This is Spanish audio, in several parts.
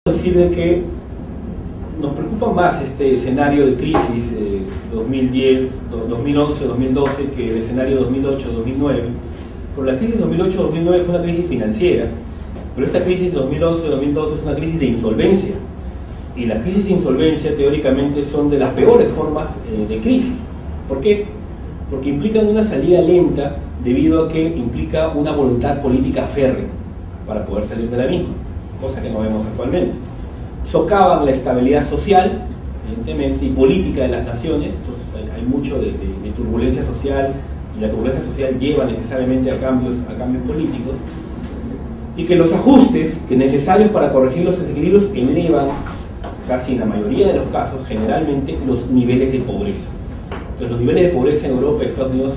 decir de que nos preocupa más este escenario de crisis 2011-2012 que el escenario 2008-2009. Por la crisis 2008-2009 fue una crisis financiera, pero esta crisis 2011-2012 es una crisis de insolvencia. Y las crisis de insolvencia teóricamente son de las peores formas de crisis. ¿Por qué? Porque implican una salida lenta debido a que implica una voluntad política férrea para poder salir de la misma, cosa que no vemos actualmente. Socavan la estabilidad social, evidentemente, y política de las naciones. Entonces hay mucho de turbulencia social, y la turbulencia social lleva necesariamente a cambios políticos, y que los ajustes que necesarios para corregir los desequilibrios elevan, casi en la mayoría de los casos, generalmente, los niveles de pobreza. Entonces los niveles de pobreza en Europa y Estados Unidos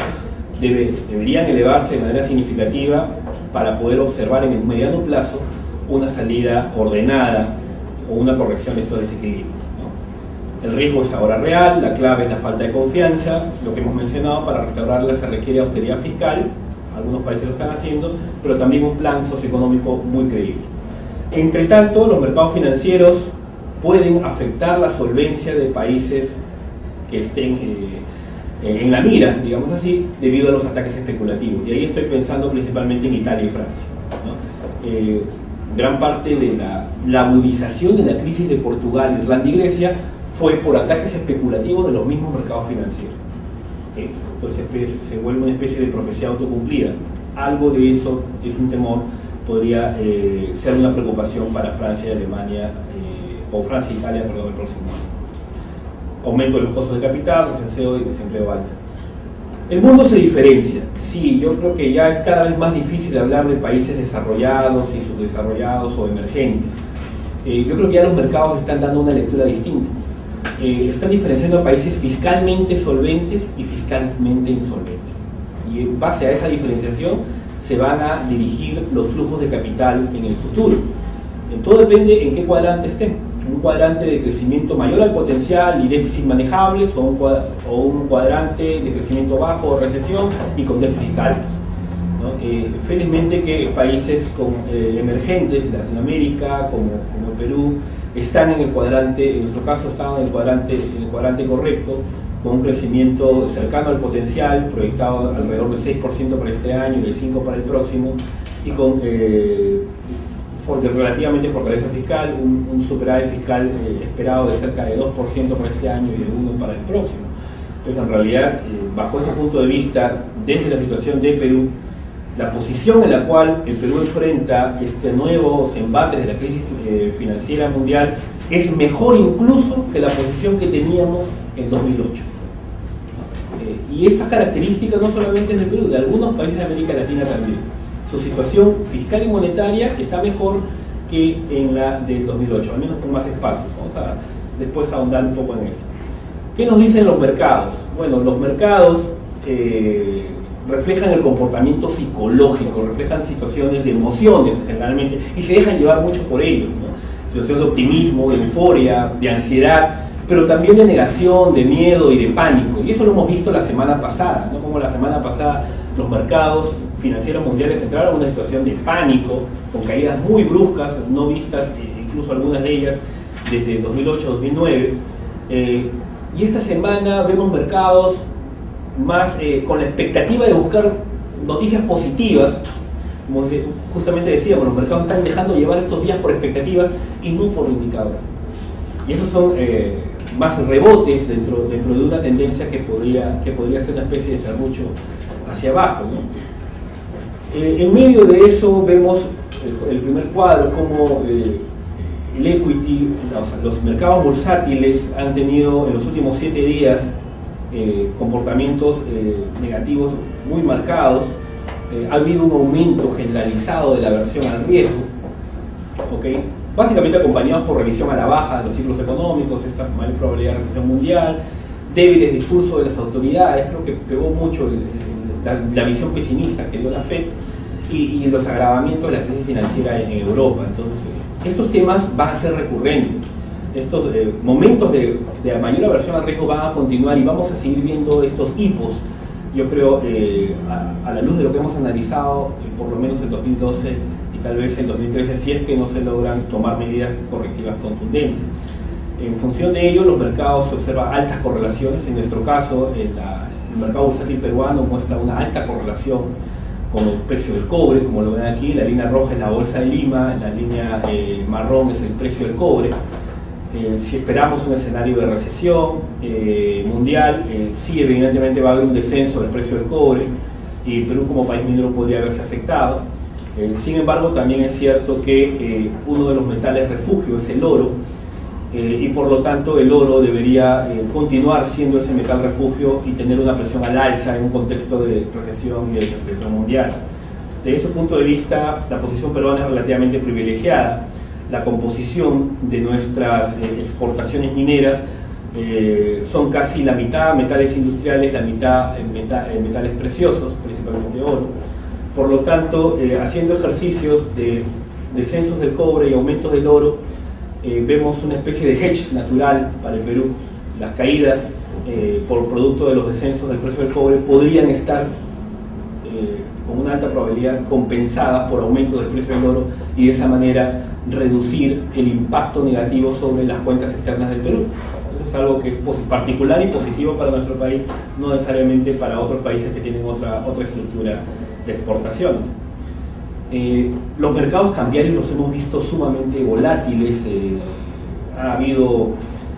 deberían elevarse de manera significativa para poder observar en el mediano plazo una salida ordenada o una corrección de estos desequilibrios, ¿no? El riesgo es ahora real, la clave es la falta de confianza. Lo que hemos mencionado, para restaurarla se requiere austeridad fiscal, algunos países lo están haciendo, pero también un plan socioeconómico muy creíble. Entre tanto, los mercados financieros pueden afectar la solvencia de países que estén en la mira, digamos así, debido a los ataques especulativos. Y ahí estoy pensando principalmente en Italia y Francia, ¿no? Gran parte de la agudización de la crisis de Portugal, Irlanda y Grecia fue por ataques especulativos de los mismos mercados financieros. Entonces se vuelve una especie de profecía autocumplida. Algo de eso es un temor, podría ser una preocupación para Francia y Alemania, o Francia e Italia, perdón, el próximo año. Aumento de los costos de capital, desempleo y desempleo alto. El mundo se diferencia. Sí, yo creo que ya es cada vez más difícil hablar de países desarrollados y subdesarrollados o emergentes. Yo creo que ya los mercados están dando una lectura distinta. Están diferenciando a países fiscalmente solventes y fiscalmente insolventes. Y en base a esa diferenciación se van a dirigir los flujos de capital en el futuro. Todo depende en qué cuadrante estén. Un cuadrante de crecimiento mayor al potencial y déficit manejables, o un cuadrante de crecimiento bajo o recesión y con déficits altos, ¿no? Felizmente que países emergentes de Latinoamérica como Perú están en el cuadrante, en nuestro caso estaban en el cuadrante correcto, con un crecimiento cercano al potencial, proyectado alrededor del 6% para este año y del 5% para el próximo, y con relativamente fortaleza fiscal, un superávit fiscal esperado de cerca de 2% para este año y de 1% para el próximo. Entonces, en realidad, bajo ese punto de vista, desde la situación de Perú, la posición en la cual el Perú enfrenta este nuevo embate de la crisis financiera mundial es mejor incluso que la posición que teníamos en 2008. Y esta característica no solamente es de Perú, de algunos países de América Latina también. Su situación fiscal y monetaria está mejor que en la del 2008, al menos con más espacios. Vamos a después ahondar un poco en eso. ¿Qué nos dicen los mercados? Bueno, los mercados reflejan el comportamiento psicológico, reflejan situaciones de emociones generalmente, y se dejan llevar mucho por ello, ¿no? Situaciones de optimismo, de euforia, de ansiedad, pero también de negación, de miedo y de pánico. Y eso lo hemos visto la semana pasada, ¿no? Como la semana pasada los mercados financieros mundiales entraron en una situación de pánico, con caídas muy bruscas, no vistas, incluso algunas de ellas, desde 2008-2009. Y esta semana vemos mercados más con la expectativa de buscar noticias positivas. Como justamente decíamos, los mercados están dejando llevar estos días por expectativas y no por indicadores. Y esos son más rebotes dentro de una tendencia que podría ser una especie de serrucho hacia abajo, ¿no? En medio de eso vemos el primer cuadro, como el equity, los mercados bursátiles han tenido en los últimos 7 días comportamientos negativos muy marcados. Ha habido un aumento generalizado de la aversión al riesgo, ¿okay? Básicamente acompañados por revisión a la baja de los ciclos económicos, esta mayor probabilidad de recesión mundial, débiles discursos de las autoridades. Creo que pegó mucho la visión pesimista que dio la FED y los agravamientos de la crisis financiera en Europa. Entonces, estos temas van a ser recurrentes. Estos momentos de mayor aversión al riesgo van a continuar y vamos a seguir viendo estos hipos, yo creo, a la luz de lo que hemos analizado, por lo menos en 2012 y tal vez en 2013 si es que no se logran tomar medidas correctivas contundentes. En función de ello, los mercados se observan altas correlaciones. En nuestro caso, el mercado bursátil peruano muestra una alta correlación con el precio del cobre, como lo ven aquí. La línea roja es la bolsa de Lima, la línea marrón es el precio del cobre. Si esperamos un escenario de recesión mundial, sí, evidentemente va a haber un descenso del precio del cobre y Perú como país minero podría verse afectado. Sin embargo, también es cierto que uno de los metales refugio es el oro, y por lo tanto el oro debería continuar siendo ese metal refugio y tener una presión al alza en un contexto de recesión y de depresión mundial. Desde ese punto de vista, la posición peruana es relativamente privilegiada. La composición de nuestras exportaciones mineras son casi la mitad metales industriales, la mitad metales preciosos, principalmente oro. Por lo tanto, haciendo ejercicios de descensos del cobre y aumentos del oro, vemos una especie de hedge natural para el Perú. Las caídas por producto de los descensos del precio del cobre podrían estar con una alta probabilidad compensadas por aumentos del precio del oro y de esa manera reducir el impacto negativo sobre las cuentas externas del Perú. Eso es algo que es particular y positivo para nuestro país, no necesariamente para otros países que tienen otra estructura de exportaciones. Los mercados cambiarios los hemos visto sumamente volátiles. Ha habido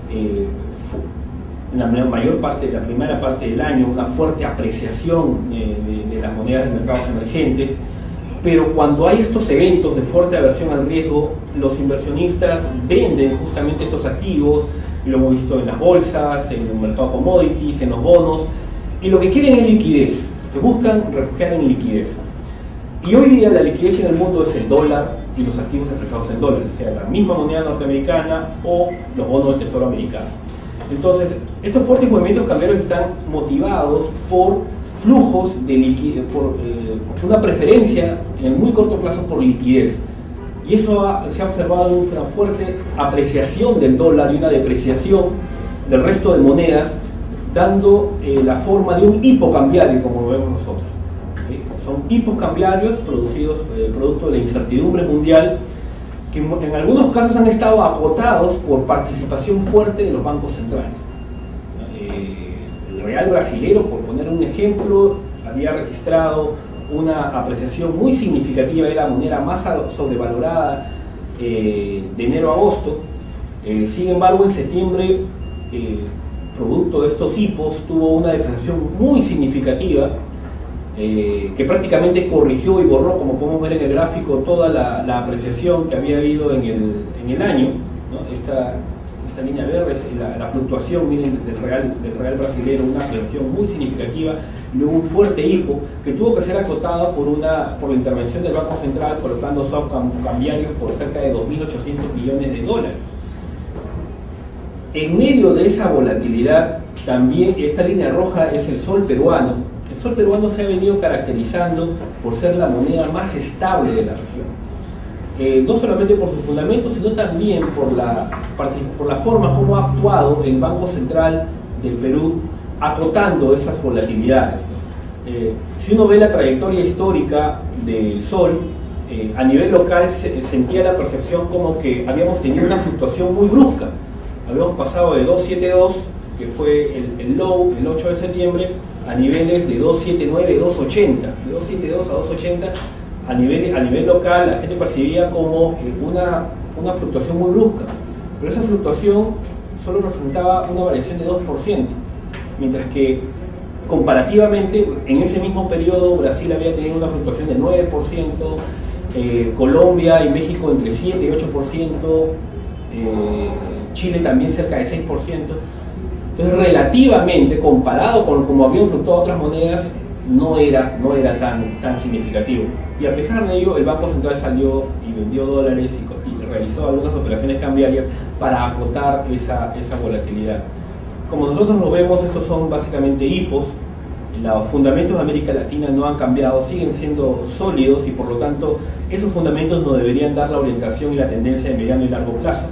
en la mayor parte, la primera parte del año, una fuerte apreciación de las monedas de mercados emergentes, pero cuando hay estos eventos de fuerte aversión al riesgo, los inversionistas venden justamente estos activos, y lo hemos visto en las bolsas, en el mercado commodities, en los bonos, y lo que quieren es liquidez, que buscan refugiar en liquidez. Y hoy día la liquidez en el mundo es el dólar y los activos expresados en dólares, sea la misma moneda norteamericana o los bonos del Tesoro americano. Entonces, estos fuertes movimientos cambiarios están motivados por flujos de liquidez, por una preferencia en muy corto plazo por liquidez. Y eso se ha observado una fuerte apreciación del dólar y una depreciación del resto de monedas, dando la forma de un hipo cambiario, como lo vemos nosotros. Son hipos cambiarios producidos producto de la incertidumbre mundial, que en algunos casos han estado acotados por participación fuerte de los bancos centrales. El real brasilero, por poner un ejemplo, había registrado una apreciación muy significativa, de la moneda más sobrevalorada de enero a agosto. Sin embargo, en septiembre, producto de estos hipos, tuvo una depreciación muy significativa, que prácticamente corrigió y borró, como podemos ver en el gráfico, toda la apreciación que había habido en el año, ¿no? Esta línea verde es la fluctuación, miren, del real brasileño, una apreciación muy significativa, y luego un fuerte hipo que tuvo que ser acotado por la intervención del Banco Central, colocando swap cambiarios por cerca de 2.800 millones de dólares. En medio de esa volatilidad, también esta línea roja es el sol peruano. El sol peruano se ha venido caracterizando por ser la moneda más estable de la región. No solamente por sus fundamentos, sino también por la forma como ha actuado el Banco Central del Perú, acotando esas volatilidades. Si uno ve la trayectoria histórica del sol, a nivel local sentía la percepción como que habíamos tenido una fluctuación muy brusca. Habíamos pasado de 272, que fue el low, el 8 de septiembre, a niveles de 279, 280, de 272 a 280. A nivel local la gente percibía como una fluctuación muy brusca, pero esa fluctuación solo representaba una variación de 2%, mientras que comparativamente en ese mismo periodo Brasil había tenido una fluctuación de 9%, Colombia y México entre 7 y 8%, Chile también cerca de 6%. Entonces, relativamente, comparado con como habían fluctuado otras monedas, no era tan significativo. Y a pesar de ello, el Banco Central salió y vendió dólares y realizó algunas operaciones cambiarias para acotar esa volatilidad. Como nosotros lo vemos, estos son básicamente hipos. Los fundamentos de América Latina no han cambiado, siguen siendo sólidos, y por lo tanto esos fundamentos nos deberían dar la orientación y la tendencia de mediano y largo plazo.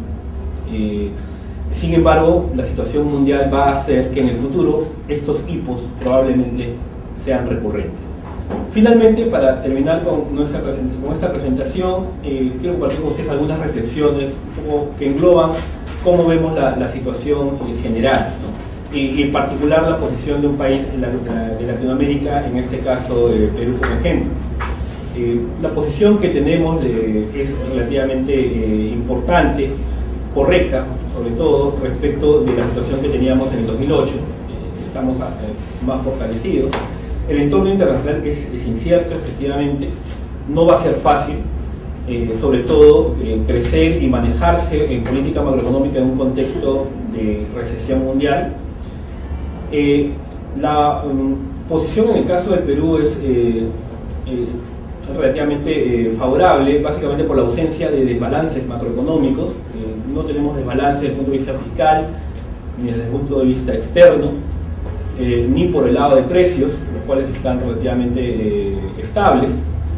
Sin embargo, la situación mundial va a hacer que en el futuro estos hipos probablemente sean recurrentes. Finalmente, para terminar con esta presentación, quiero compartir con ustedes algunas reflexiones que engloban cómo vemos la situación general, ¿no? Y en particular la posición de un país de Latinoamérica, en este caso Perú como ejemplo. La posición que tenemos es relativamente importante, correcta, sobre todo respecto de la situación que teníamos en el 2008. Estamos más fortalecidos. El entorno internacional es incierto, efectivamente, no va a ser fácil, sobre todo crecer y manejarse en política macroeconómica en un contexto de recesión mundial. La posición en el caso del Perú es relativamente favorable, básicamente por la ausencia de desbalances macroeconómicos. No tenemos desbalance desde el punto de vista fiscal, ni desde el punto de vista externo, ni por el lado de precios, los cuales están relativamente estables,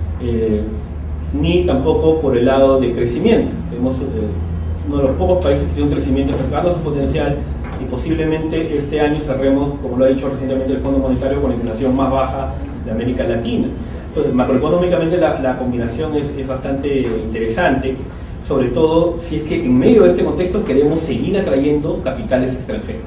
ni tampoco por el lado de crecimiento. Tenemos uno de los pocos países que tiene un crecimiento cercano a su potencial, y posiblemente este año cerremos, como lo ha dicho recientemente el Fondo Monetario, con la inflación más baja de América Latina. Entonces, macroeconómicamente la combinación es bastante interesante, sobre todo si es que en medio de este contexto queremos seguir atrayendo capitales extranjeros.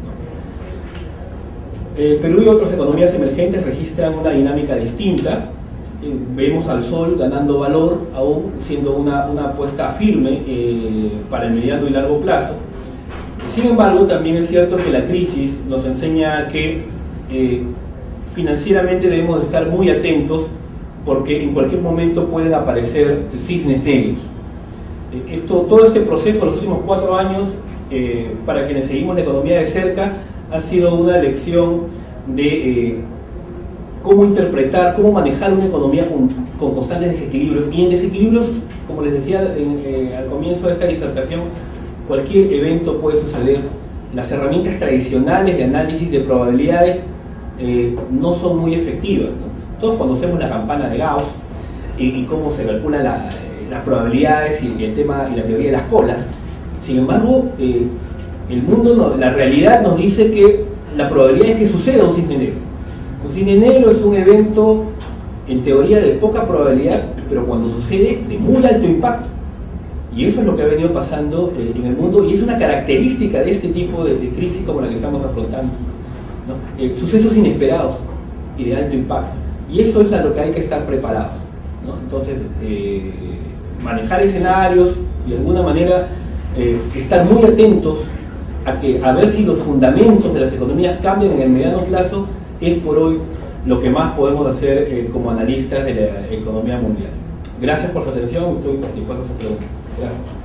Perú y otras economías emergentes registran una dinámica distinta. Vemos al sol ganando valor, aún siendo una apuesta firme para el mediano y largo plazo. Sin embargo, también es cierto que la crisis nos enseña que financieramente debemos de estar muy atentos, porque en cualquier momento pueden aparecer cisnes negros. Todo este proceso, los últimos 4 años, para quienes seguimos la economía de cerca, ha sido una lección de cómo interpretar, cómo manejar una economía con constantes desequilibrios. Y en desequilibrios, como les decía al comienzo de esta disertación, cualquier evento puede suceder. Las herramientas tradicionales de análisis de probabilidades no son muy efectivas, ¿no? Todos conocemos la campana de Gauss y cómo se calculan las probabilidades y el tema y la teoría de las colas. Sin embargo, el mundo, la realidad nos dice que la probabilidad es que suceda un cisne negro. Un cisne negro es un evento en teoría de poca probabilidad, pero cuando sucede de muy alto impacto. Y eso es lo que ha venido pasando en el mundo, y es una característica de este tipo de crisis como la que estamos afrontando, ¿no? Sucesos inesperados y de alto impacto. Y eso es a lo que hay que estar preparados, ¿no? Entonces, manejar escenarios y de alguna manera estar muy atentos a ver si los fundamentos de las economías cambian en el mediano plazo, es por hoy lo que más podemos hacer como analistas de la economía mundial. Gracias por su atención, estoy dispuesto a sus preguntas. Gracias.